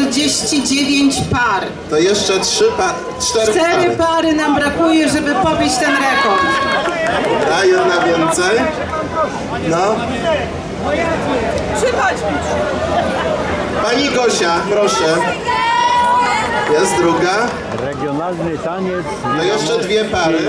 49 par. To jeszcze 4 pary nam brakuje, żeby pobić ten rekord. A jedna więcej. No. Pani Gosia, proszę. Jest druga. Regionalny taniec. No jeszcze 2 pary.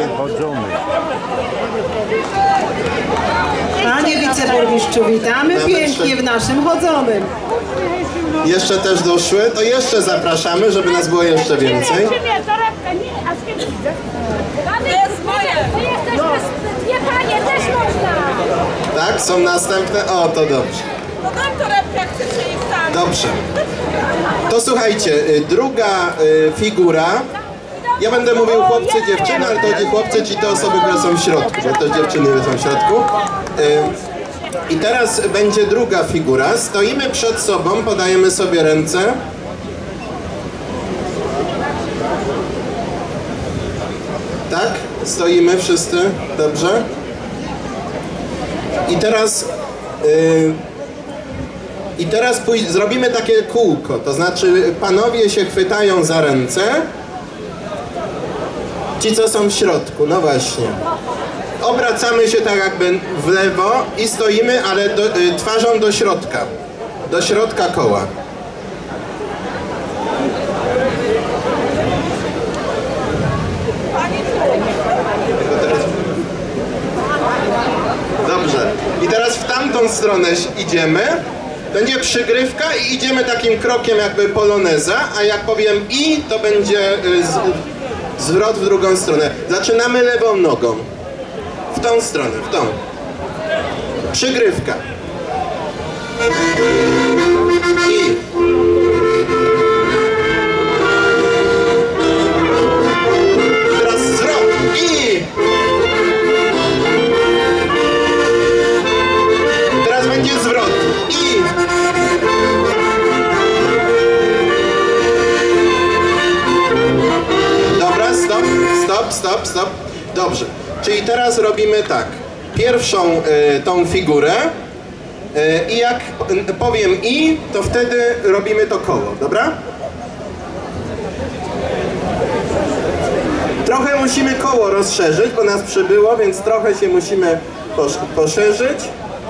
Panie wiceburmistrzu, witamy pięknie w naszym chodzonym. Jeszcze też doszły, to jeszcze zapraszamy, żeby nas było jeszcze więcej. Nie, torebka, nie, a z kim widzę? To jest moje! To jesteśmy dwie panie, też można! Tak, są następne? O, to dobrze. No dam torebkę, jak chcecie ich tam. Dobrze. To słuchajcie, druga figura. Ja będę mówił chłopcy, dziewczyny, ale to ci chłopcy, ci te osoby, które są w środku, bo to dziewczyny są w środku. I teraz będzie druga figura. Stoimy przed sobą, podajemy sobie ręce. Tak? Stoimy wszyscy? Dobrze? I teraz zrobimy takie kółko, to znaczy panowie się chwytają za ręce. Ci, co są w środku, no właśnie. Obracamy się tak jakby w lewo i stoimy, ale twarzą do środka koła. Dobrze. I teraz w tamtą stronę idziemy. Będzie przygrywka i idziemy takim krokiem jakby poloneza, a jak powiem i, to będzie zwrot w drugą stronę. Zaczynamy lewą nogą. W tą stronę, w tą. Przygrywka. I. Teraz zwrot. I. Teraz będzie zwrot. I. Dobra, stop. Dobrze. Czyli teraz robimy tak. Pierwszą tą figurę i jak powiem i, to wtedy robimy to koło, dobra? Trochę musimy koło rozszerzyć, bo nas przybyło, więc trochę się musimy poszerzyć.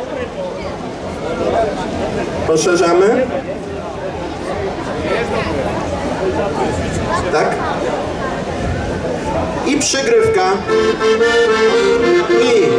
Poszerzamy. Tak? I przygrywka. I.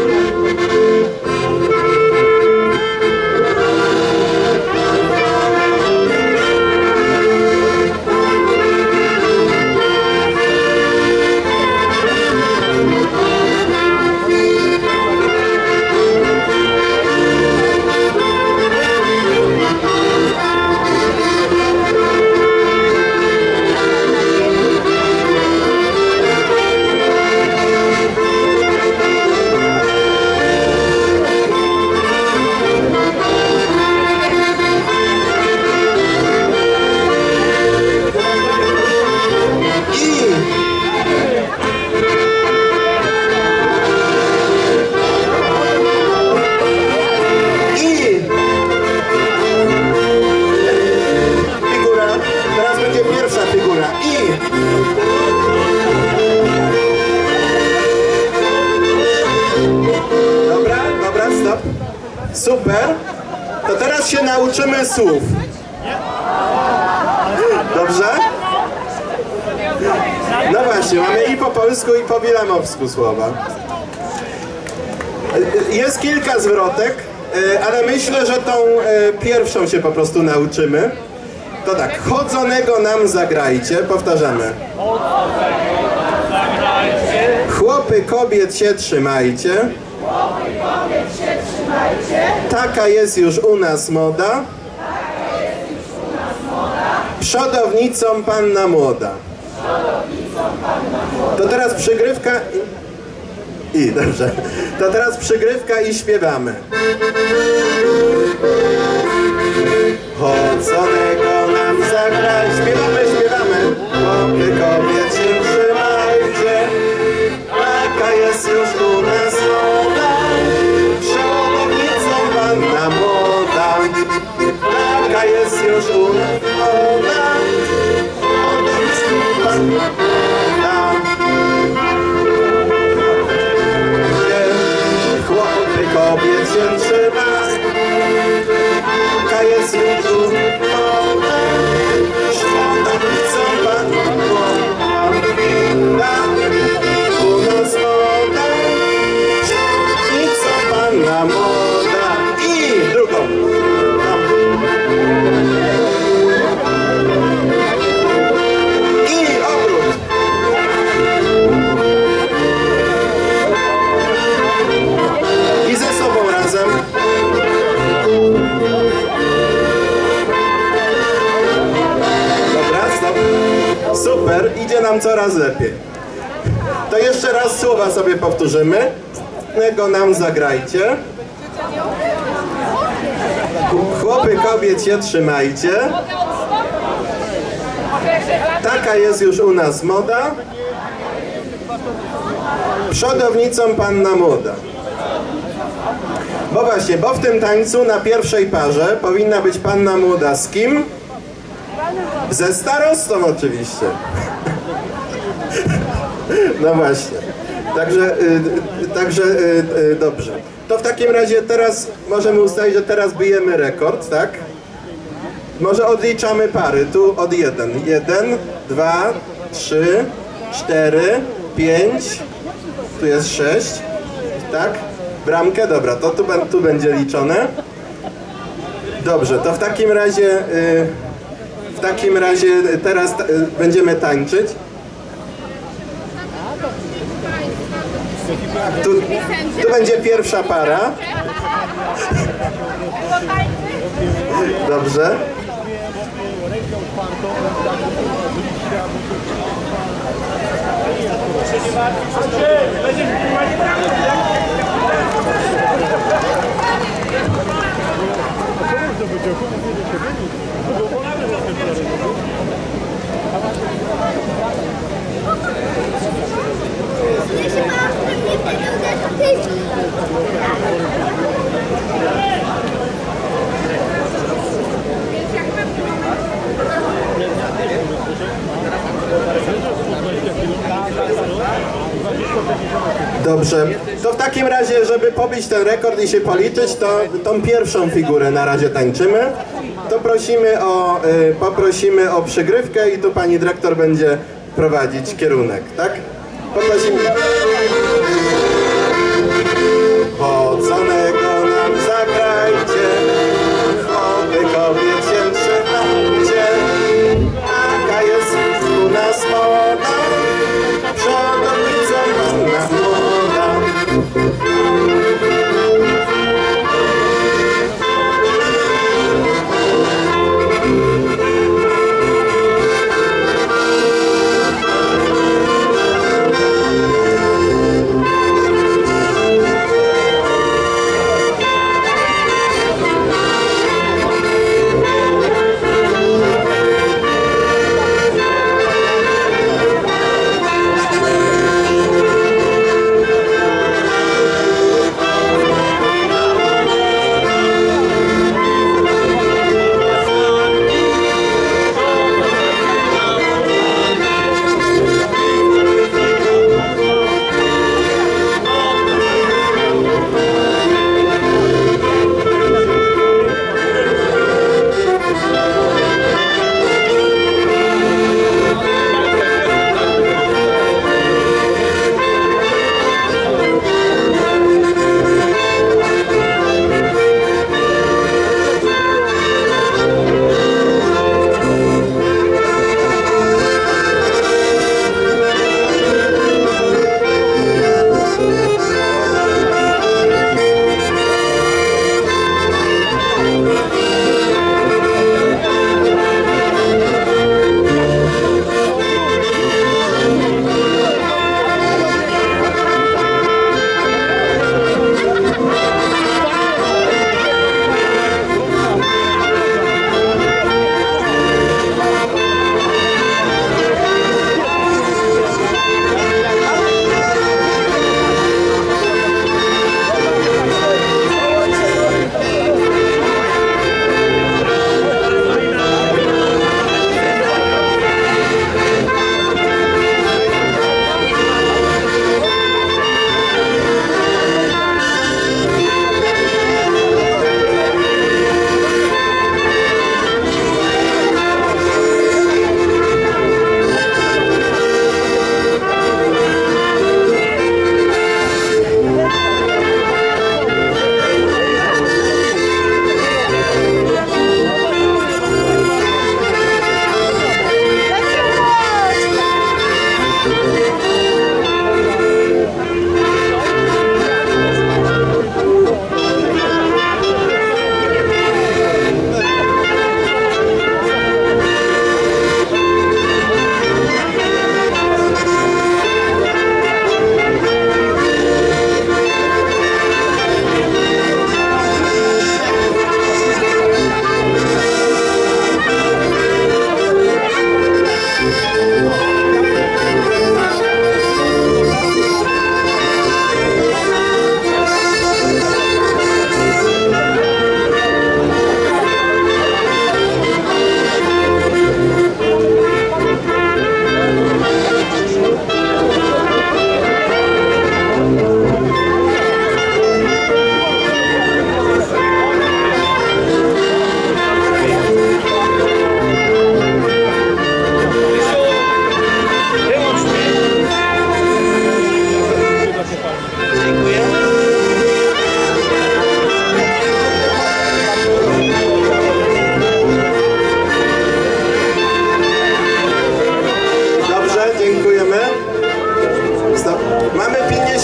Super. To teraz się nauczymy słów. Dobrze? No właśnie, mamy i po polsku, i po wilamowsku słowa. Jest kilka zwrotek, ale myślę, że tą pierwszą się po prostu nauczymy. To tak, chodzonego nam zagrajcie, powtarzamy. Chłopy kobiet się trzymajcie. Taka jest już u nas moda. Przodownicą panna młoda. To teraz przygrywka i dobrze. To teraz przygrywka i śpiewamy. Chodzonego nam zagraj. Śpiewamy. Chłopy kobiet się trzymajcie. Taka jest już u nas moda. Przodownicą panna młoda. Taka jest już u nas moda. nam coraz lepiej. To jeszcze raz słowa sobie powtórzymy. Tego nam zagrajcie. Chłopy, kobiet się trzymajcie. Taka jest już u nas moda. Przodownicą panna młoda. Bo właśnie, bo w tym tańcu na pierwszej parze powinna być panna młoda z kim? Ze starostą oczywiście. No właśnie. Także dobrze. To w takim razie teraz możemy ustalić, że teraz bijemy rekord, tak? Może odliczamy pary. Tu od 1. 1, 2, 3, 4, 5. Tu jest 6. Tak? Bramkę? Dobra, to tu będzie liczone. Dobrze, to w takim razie teraz będziemy tańczyć. Tu będzie pierwsza para. Dobrze. Dobrze, to w takim razie, żeby pobić ten rekord i się policzyć, to tą pierwszą figurę na razie tańczymy. To poprosimy o przygrywkę i tu pani dyrektor będzie prowadzić kierunek, tak? Poprosimy. Chodzonego nam zagrajcie, chłopy, kobiet się trzymajcie. Taka jest u nas moda, przodownicą panna młoda.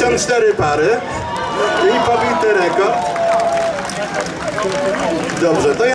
54 pary i pobity rekord. Dobrze, to ja